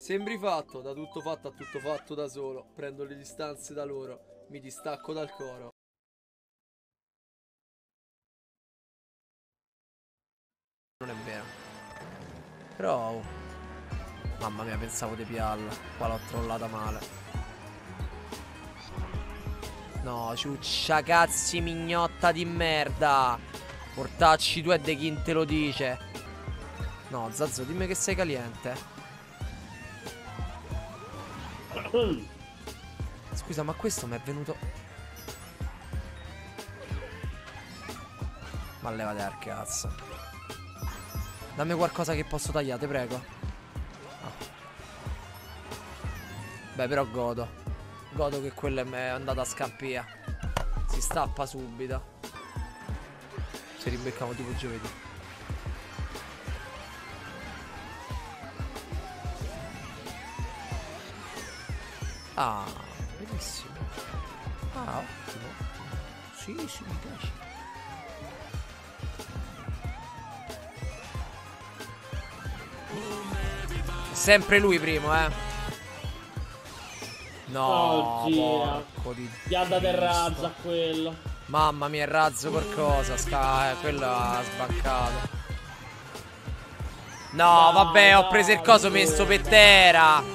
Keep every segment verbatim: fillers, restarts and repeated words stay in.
Sembri fatto, da tutto fatto a tutto fatto da solo. Prendo le distanze da loro, mi distacco dal coro. Non è vero. Però oh. Mamma mia, pensavo di pialla. Qua l'ho trollata male. No, ciuccia cazzi mignotta di merda. Portacci tu e de chi te lo dice. No, Zazzo, dimmi che sei caliente. Scusa, ma questo mi è venuto... Ma levate al cazzo. Dammi qualcosa che posso tagliare, te prego. Ah. Beh, però godo. Godo che quella è andata a scampia. Si stappa subito. Ci ribeccamo tipo giovedì. Ah, benissimo. Ah, ottimo. Sì, sì, mi piace. Sempre lui primo, eh. No, porco di gli ha dato il razzo a quello. Mamma mia, il razzo qualcosa. Sca eh, quello ha sbancato. No, no, vabbè, ho preso il coso messo per terra.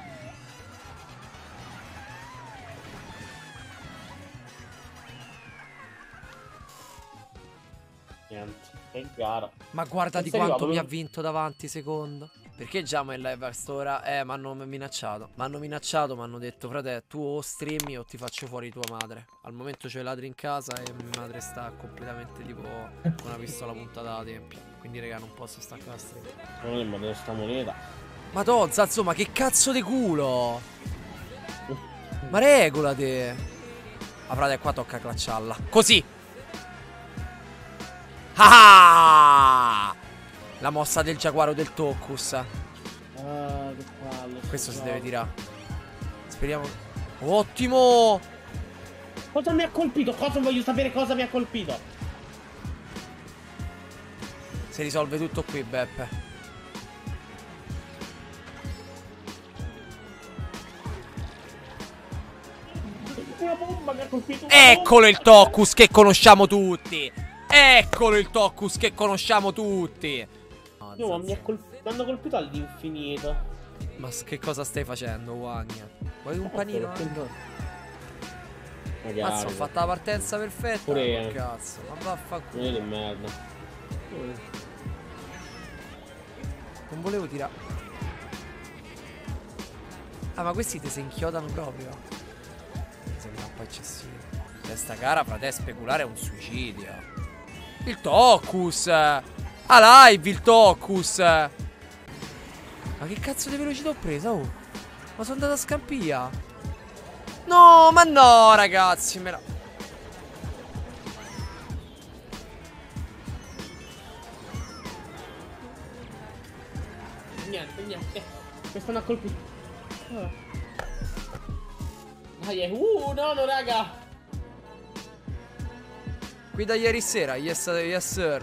Niente, è in gara. Ma guarda di quanto mi ha vinto davanti, secondo. Perché già in live a quest'ora? Eh, mi hanno minacciato. Mi hanno minacciato, mi hanno detto, frate, tu o streami o ti faccio fuori tua madre. Al momento c'ho i ladri in casa e mia madre sta completamente tipo con una pistola puntata alla tempia. Quindi raga, non posso staccare la stream. Non è ma sta moneta. Madonna, Zazzo, ma che cazzo di culo? Ma regolate. Ah, frate, qua tocca clacciarla. Così. Ah! La mossa del giaguaro del Tocus. Ah, che palle. Questo si deve tirare. Speriamo. Ottimo! Cosa mi ha colpito? Cosa voglio sapere cosa mi ha colpito? Si risolve tutto qui, Beppe. Una bomba mi ha colpito. Eccolo il Tocus che conosciamo tutti. Eccolo il Tocus che conosciamo tutti. No, no, mi, colp mi hanno colpito all'infinito. Ma che cosa stai facendo, Wagner? Vuoi un panino? Eh? Mazzo, ho fatto la partenza perfetta. Pure, cazzo, ma vaffanculo. che merda. Non volevo tirare. Ah, ma questi ti si inchiodano proprio. Mi sembra un po' eccessivo. Questa gara, frate, speculare è un suicidio. Il Tocus. Ah, live il Tocus. Ma che cazzo di velocità ho preso? Oh, ma sono andato a scampia. No, ma no, ragazzi, me la... Niente, niente. Questo mi ha colpito. Dai, uh, no, no, raga. Qui da ieri sera, yes, yes sir.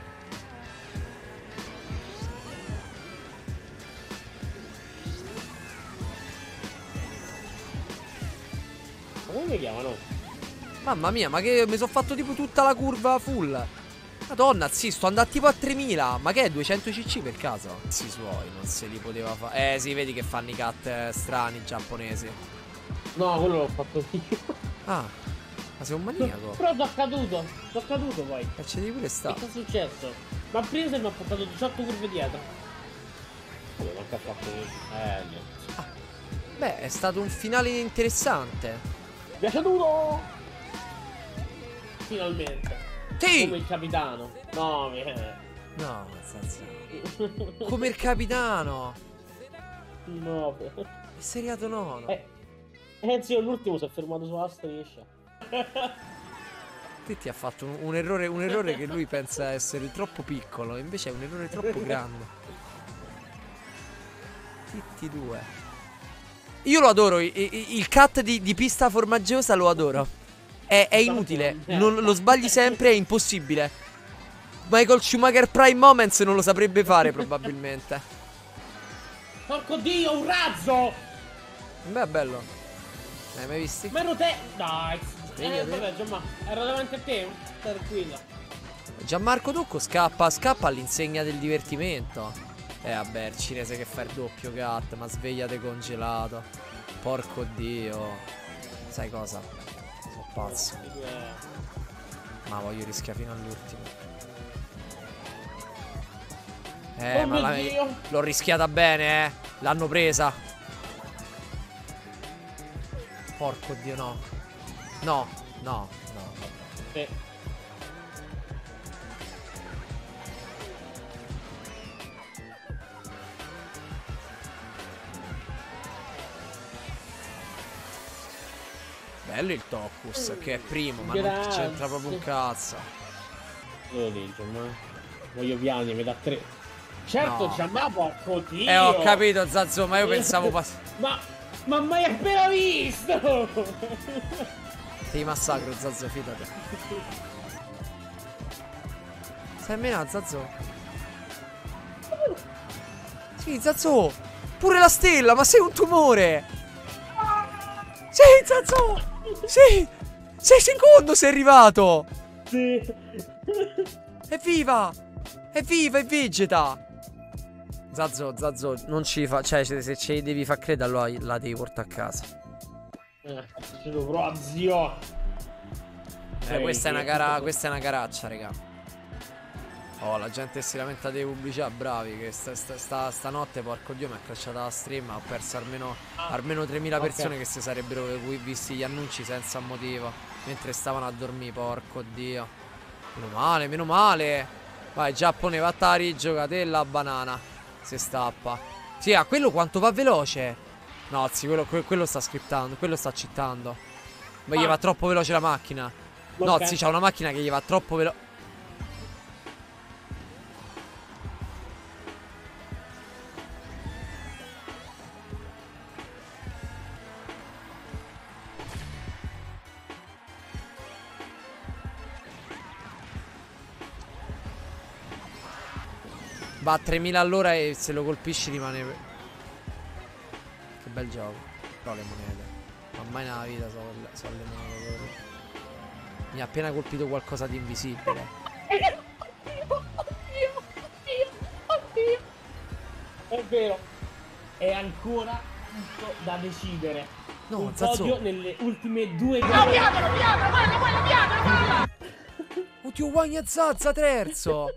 Come mi chiamano? Mamma mia, ma che mi sono fatto tipo tutta la curva full. Madonna, sì, sto andando tipo a tremila. Ma che è duecento cc per caso? Sì, suoi, non se li poteva fare. Eh, sì, vedi che fanno i cut eh, strani giapponesi. No, quello l'ho fatto io. Ah, ma sei un maniaco. Però sono caduto, sono caduto poi. E c'è di pure sta. Che cosa è successo? Ma prima mi ha portato diciotto curve dietro. Come manca fatto eh, niente. Ah, beh, è stato un finale interessante. Mi è caduto! Finalmente. Sì! Come il capitano. No, mi è... No, senza... Come il capitano. No, è seriato nono. Eh, eh zio, l'ultimo si è fermato sulla striscia. Te ti ha fatto un, un errore, un errore che lui pensa essere troppo piccolo, invece è un errore troppo grande. Titti due. Io lo adoro, il, il cut di, di pista formaggiosa lo adoro. È, è inutile, non, lo sbagli sempre, è impossibile. Michael Schumacher Prime Moments non lo saprebbe fare probabilmente. Porco dio, un razzo! Beh, è bello. L'hai mai visti? Ma ero te... Dai. Sveglia Eh, te. vabbè, Gianma, ero davanti a te. Tranquillo. Gianmarco Ducco scappa, scappa all'insegna del divertimento. Eh vabbè, il cinese che fa il doppio cut, ma svegliate congelato. Porco dio. Sai cosa? Sono pazzo. Ma voglio rischiare fino all'ultimo. Eh, Oh ma la... l'ho rischiata bene, eh. L'hanno presa. Porco dio, no. No, no, no. Sì. Bello il Tocus, che è primo, ma non Grazie. c'entra proprio un cazzo. Lo dico, ma... Voglio piani, mi dà tre. Certo, No. Gianma, porco dio! Eh, ho capito, Zazzo, ma io pensavo pass... Ma... Ma mai appena visto! Ti massacro, Zazzo, fidate. Stai menando, Zazzo? Sì, Zazzo! Pure la stella, ma sei un tumore! Sì, Zazzo! Sì! Sei secondo sei arrivato! Sì. Evviva! Evviva e vegeta! Zazzo, Zazzo, non ci fa... Cioè, se, se ci devi far credere, allora la devi portare a casa. Eh, ce lo provo, zio. Eh, questa è una gara... Questa è una garaccia, raga. Oh, la gente si lamenta dei pubblicità, bravi. Che sta, sta, sta, stanotte, porco dio, mi ha crashato la stream. Ho perso almeno, almeno tremila persone, okay, che si sarebbero visti gli annunci senza motivo mentre stavano a dormire, porco dio. Meno male, meno male. Vai, Giappone, vattari, giocate la banana. Si stappa. Sì, a quello quanto va veloce. No, sì, quello, quello sta scriptando, quello sta cheatando. Ma gli va troppo veloce la macchina. No, okay, sì, c'ha una macchina che gli va troppo veloce. Va a tremila all'ora e se lo colpisci rimane... Che bel gioco. Però le monete. Ma mai nella vita sono so le monete. Mi ha appena colpito qualcosa di invisibile. È vero. È ancora tutto da decidere. No, un Zazzo, podio nelle ultime due gare. Piano, piano, guarda, guarda, piano, guarda. Oddio, Wagna Zazza terzo.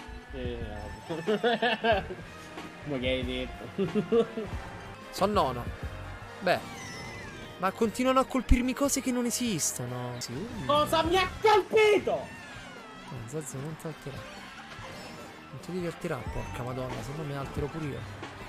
Ma che hai detto? Sono nono. Beh, ma continuano a colpirmi cose che non esistono. Sì, uh. Cosa mi ha colpito? No, Zazzo, non ti alterà. Non ti divertirà, porca madonna, se no mi altero pure io.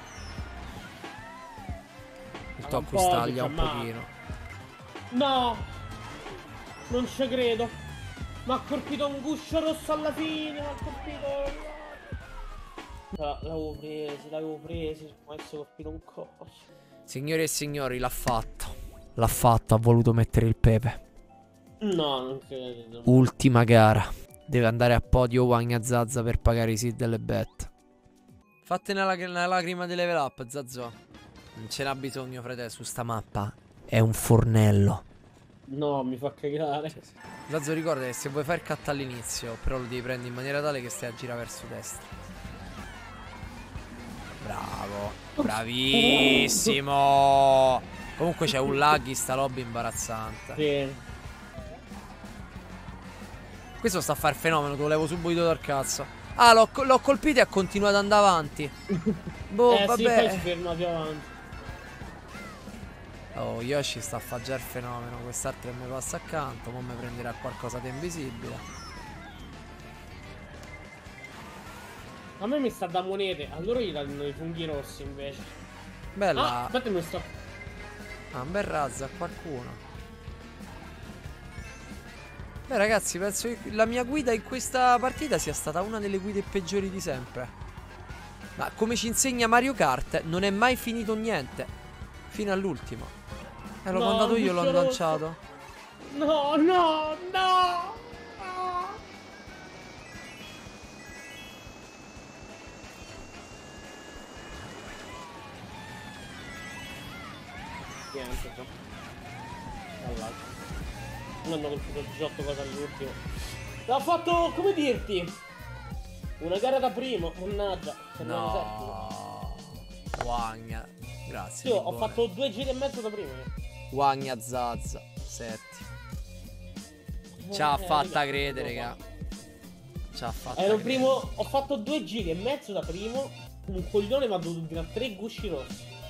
Il tocco staglia un pochino. No, non ci credo. Mi ha colpito un guscio rosso alla fine. Mi ha colpito. L'avevo preso, l'avevo preso. Mi ha colpito un coso. Signore e signori, l'ha fatto. L'ha fatto, ha voluto mettere il pepe. No, non credo. Ultima gara. Deve andare a podio Wagna Zazza per pagare i seed delle bet. Fate una, lag una lacrima di level up, Zazzo. Non ce n'ha bisogno, frate, su sta mappa. È un fornello. No, mi fa cagare. Zazzo, ricorda che se vuoi fare il cut all'inizio, però lo devi prendere in maniera tale che stai a girare verso destra. Bravo. Bravissimo. Comunque c'è un lag in sta lobby imbarazzante. Sì. Questo sta a fare fenomeno, te lo levo subito dal cazzo. Ah, l'ho colpito e ha continuato ad andare avanti. Boh, eh, vabbè. sì, poi si ferma più avanti. Oh, Yoshi sta a fare già il fenomeno. Quest'altro mi passa accanto. Poi mi prenderà qualcosa di invisibile. A me mi sta da monete. A loro gli danno i funghi rossi invece. Bella. Ah, aspetta, mi sto. Ah, un bel razzo a qualcuno. Beh, ragazzi, penso che la mia guida in questa partita sia stata una delle guide peggiori di sempre. Ma come ci insegna Mario Kart, non è mai finito niente. Fino all'ultimo. E l'ho No, mandato io, l'ho rosso. lanciato. No, no, no. Niente, già. All'altro. Non hanno colpito diciotto cose all'ultimo. L'ha fatto, come dirti? Una gara da primo, mannaggia. No. Wagna. Grazie. Io ho fatto due giri e mezzo da primo. Wagna Zazza. Settimo. Ci ha Eh, fatta raga, credere, raga. Ci ha fatta Ero credere. primo, ho fatto due giri e mezzo da primo. Un coglione mi ha dovuto tirare tre gusci rossi.